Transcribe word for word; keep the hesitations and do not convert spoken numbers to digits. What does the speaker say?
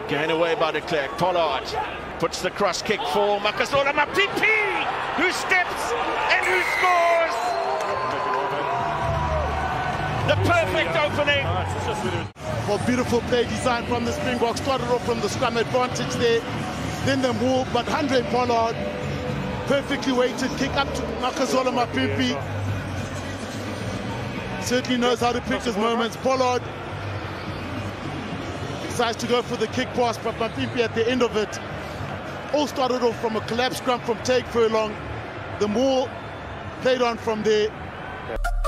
Going away by de Klerk. Pollard puts the cross kick for Makazole Mapimpi, who steps and who scores. The perfect opening. Well, beautiful play design from the Springboks. Started off from the scrum advantage there. Then the move, but Andre Pollard, perfectly weighted kick up to Makazole Mapimpi. Certainly knows how to pick his moments. Pollard decides to go for the kick pass, but Mapimpi at the end of it. All started off from a collapse scrum from Take Furlong. The more played on from there.